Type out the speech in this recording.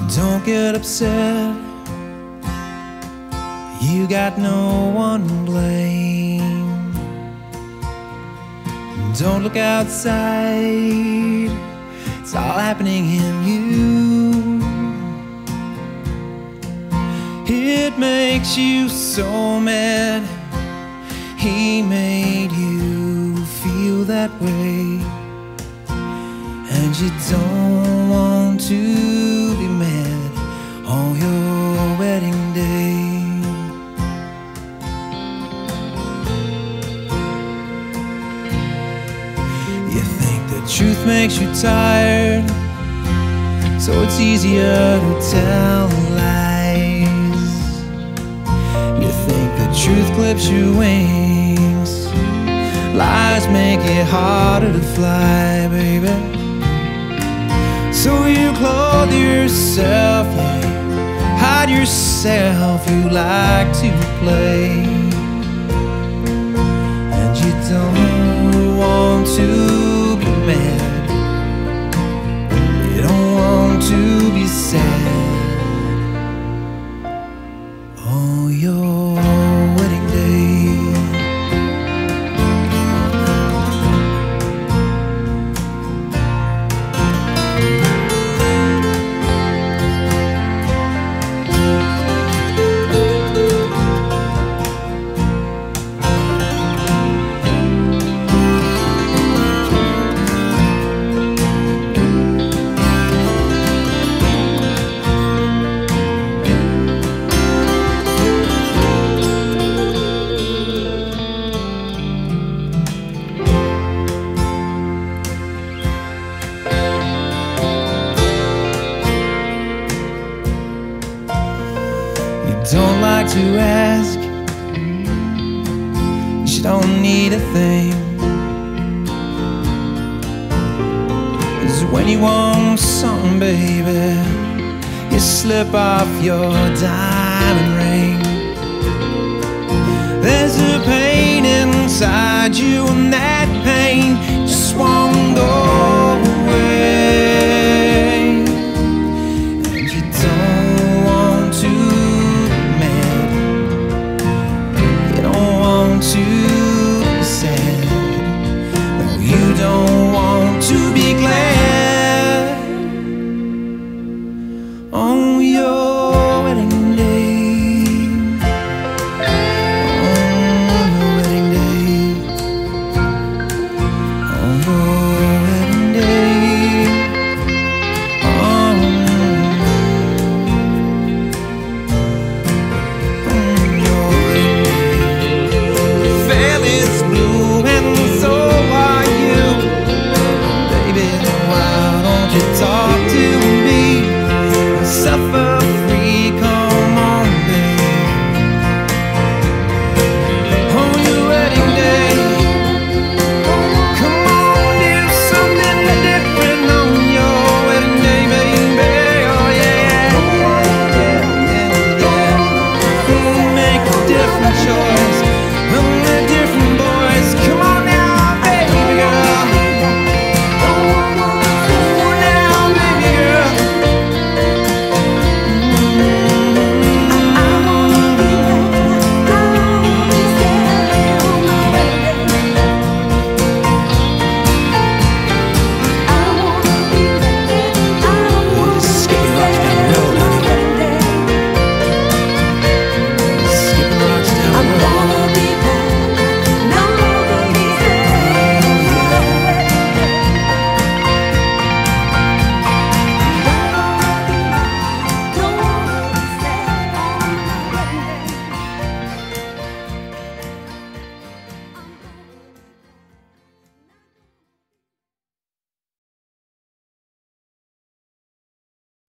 Don't get upset, you got no one to blame. Don't look outside, it's all happening in you. It makes you so mad, he made you feel that way. And you don't want to be mad on your wedding day. You think the truth makes you tired, so it's easier to tell lies. You think the truth clips your wings, lies make it harder to fly, baby. So you clothe yourself, yeah, hide yourself, you like to play. And you don't want to be mad, you don't want to be sad on your wedding day. Don't like to ask, you don't need a thing. 'Cause when you want something, baby, you slip off your diamond ring. There's a pain inside you, and that pain just won't go away. And you don't want to to be sad, no, you don't want to be glad on your wedding day, on your wedding day, on your wedding day, on your wedding day. Blue and so are you, baby. Why don't you talk?